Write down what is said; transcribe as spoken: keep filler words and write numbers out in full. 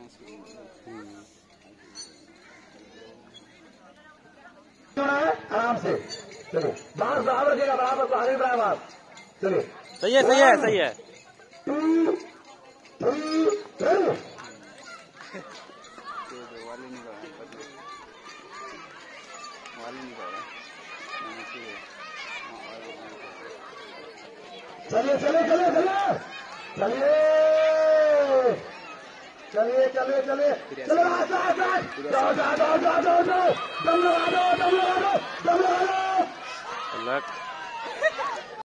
आराम से चलिए, बाहर बराबर रखिएगा, बराबर आगे बराबर। चलिए, सही है सही है सही है। चलिए चलिए चलिए चलिए चलिए चलिए चलिए चलिए चलो, आस आस आस जाओ जाओ जाओ जाओ जाओ जाओ, दम लगा दो, दम लगा दो, दम लगा दो।